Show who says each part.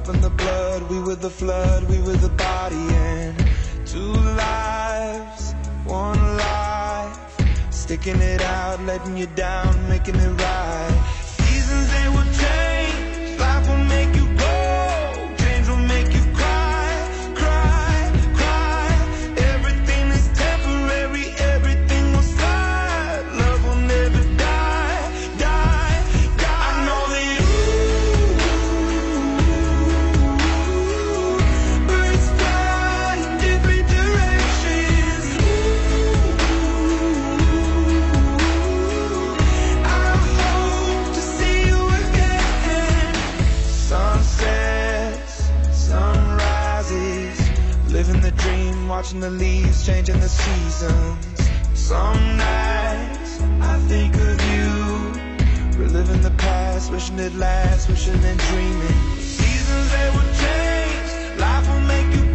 Speaker 1: up in the blood. We were the flood, we were the body. And two lives, one life, sticking it out, letting you down, making it right. Seasons, they will change. Life will make you grow. Change will make you cry, cry, cry. Everything is temporary, everything will slide. Love will never die, die, die. I know that birds fly in different directions. I hope to see you again. Sunsets, sunrises, living the dream, watching the leaves, changing the seasons. Some nights I think of you, reliving the past, wishing it lasts, wishing and dreaming. Seasons, they will change. Life will make you